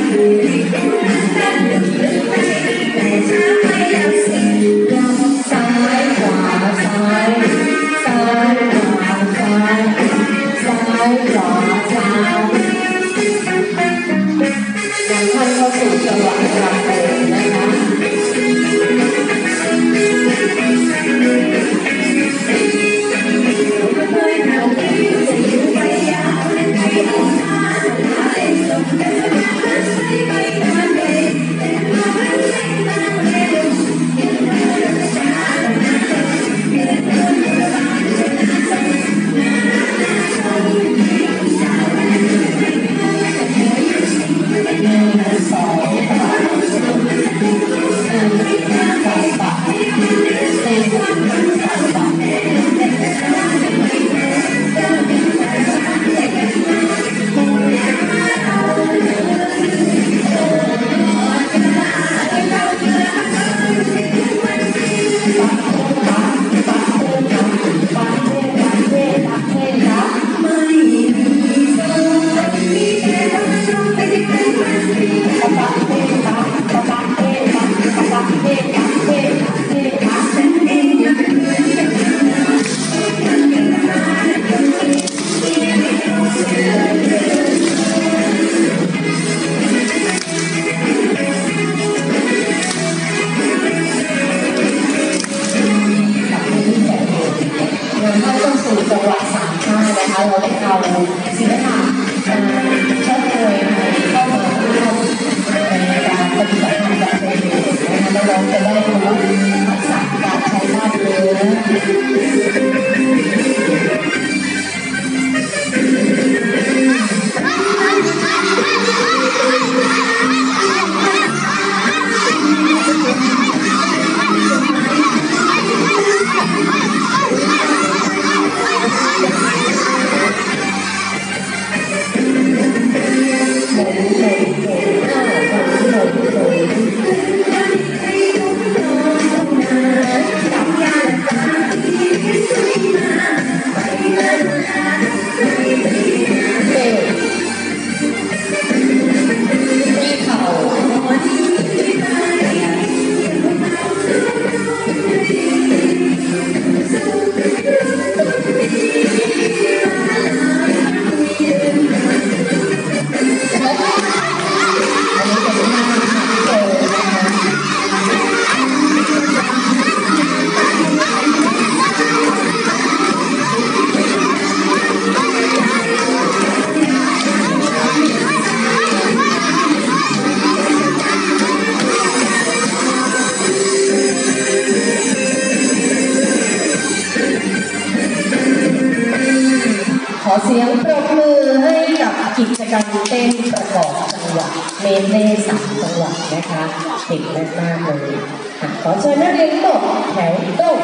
ขอเสียงปรบมือให้กับกิจกรรมเต้นประกอบจังหวะเมนเล่3 จังหวะนะคะติดมากๆเลยขอเชิญนักเรียนทั้งหมดแถวโต๊ะ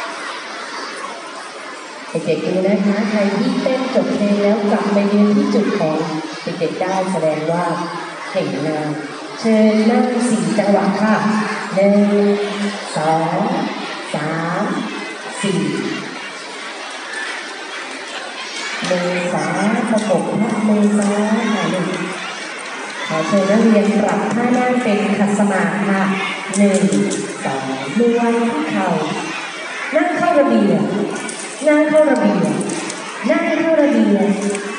เด็กๆดูนะคะใครที่เต้นจบเพลงแล้วกลับไปยืนที่จุดของเด็กๆได้แสดงว่าเก่งมากเชิญนั่ง4 จังหวะค่ะ1 2 3 4มือซ้ายประกบทับมือซ้ายขอเชิญนักเรียนปรับท่านั่งเป็นขัดสมาธิค่ะ1 2มือวางที่เข่านั่งเข้าระเบียบนั่งเข้าระเบียบนั่งเข้าระเบียบ